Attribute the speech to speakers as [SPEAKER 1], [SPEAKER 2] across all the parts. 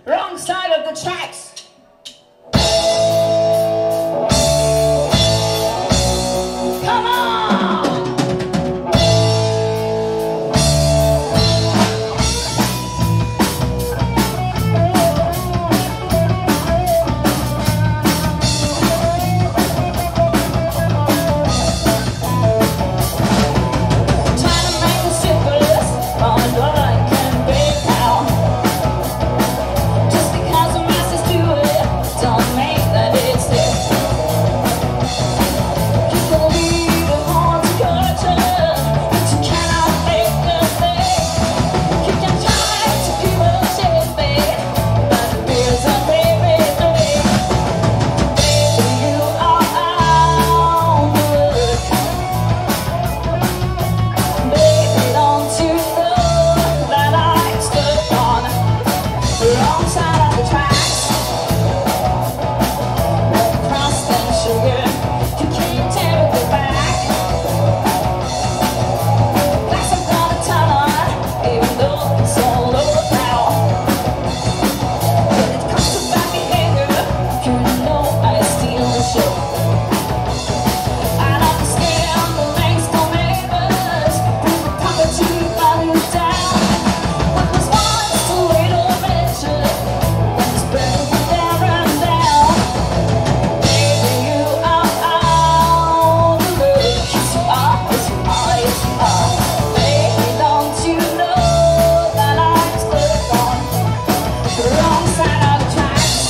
[SPEAKER 1] Wrong side of the tracks. Come on! Trying to make the simplest on what I can be now. Just because the masses do it, don't make that it's it. You can lead a haunted culture, but you cannot make the thing. You can try to keep it shaping, but the beers are favorite thing. Baby, you are out the look. Baby, don't you know that I'm stuck on the wrong side of the tracks? Crust and sugar, you can't take it back. Glass I've got a ton on, even though it's all over now. When it comes to bad behavior, you know I steal the show. I understand the lengths for neighbors, people come to let you down. What was once a little richer, is burning down and down. Baby, you are out the look. Yes, you are, yes, you are, yes, you are. Baby, don't you know that I'm stuck on the wrong side of the tracks?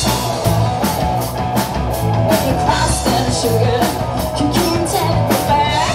[SPEAKER 1] When you crust and sugar, you can't take it back.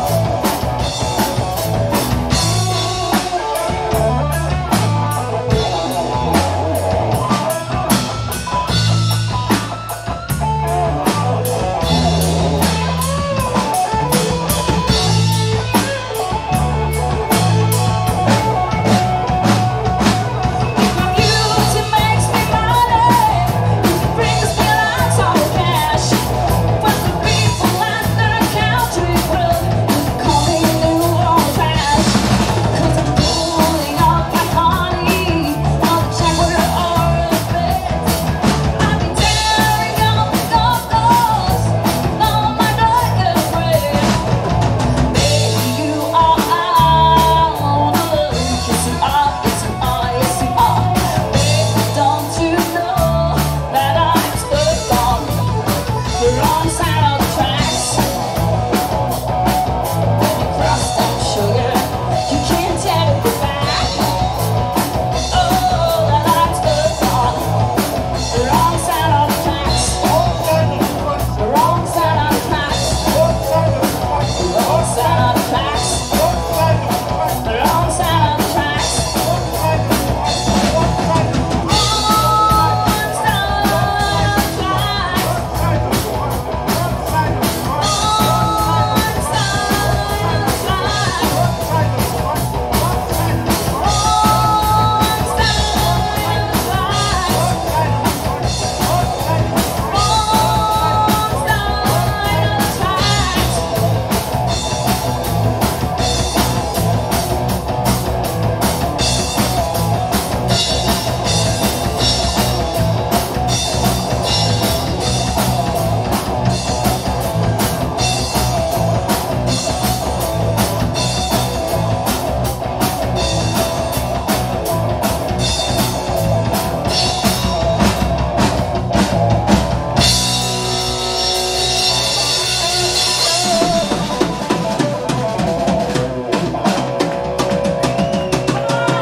[SPEAKER 1] If my music makes me money, if it brings me lots of cash, when the people at the country club call me new old trash, 'cause I'm pulling up my honey on the Jaguar or a Benz. I've been tearing up the golf course on my Dodger friend. Baby, you are out the look. Yes, you are, yes, you are, yes, you are. Baby, don't you know that I'm stuck on the wrong side of the tracks? When you crust and sugar, you can't take it back. Oh, that I'm stuck on the wrong side of the tracks. The wrong side of the tracks. The wrong side of the tracks. The wrong side of the tracks.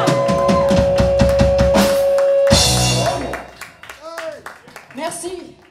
[SPEAKER 1] Merci.